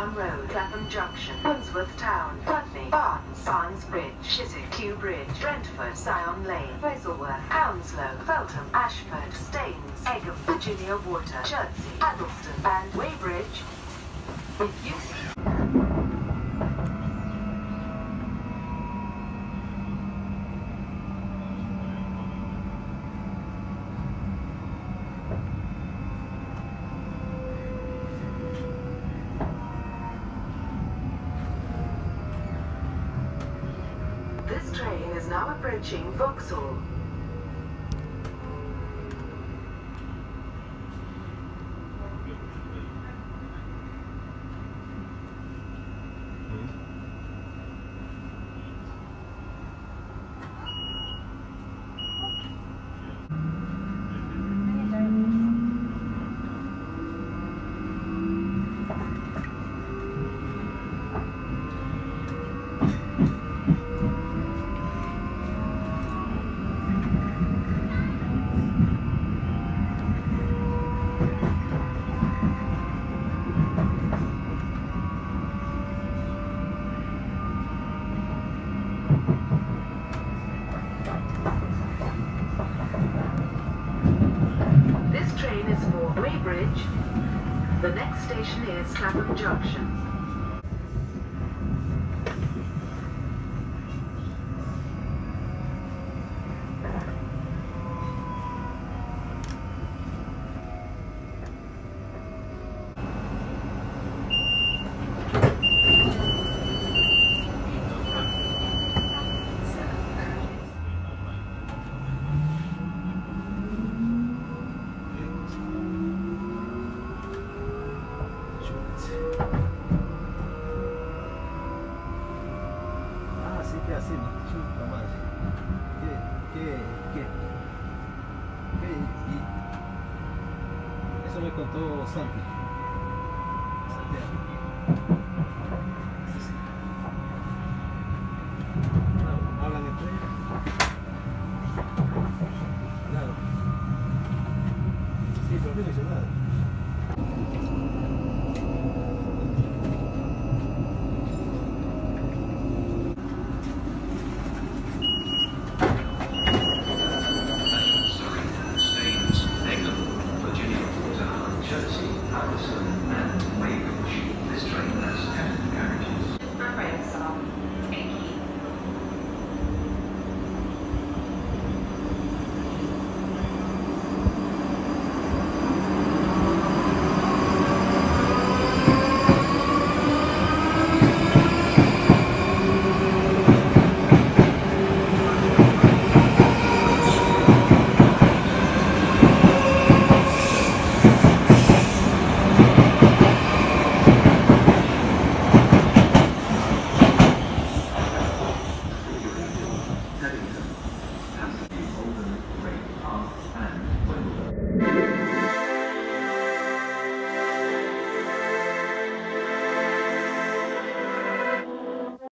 Town Road, Clapham Junction, Wandsworth Town, Putney, Barnes Bridge, Chiswick, Kew Bridge, Brentford, Syon Lane, Hazelworth, Hounslow, Feltham, Ashford, Staines, Egham, Virginia Water, Chertsey, Addleston, and Weybridge. If you This train is now approaching Vauxhall. This train is for Weybridge. The next station is Clapham Junction. Así, chuta madre. ¿Qué? Y eso me contó Santi. Santiago. Sí. Hablan entre ellos. Claro. Sí, pero no dice nada.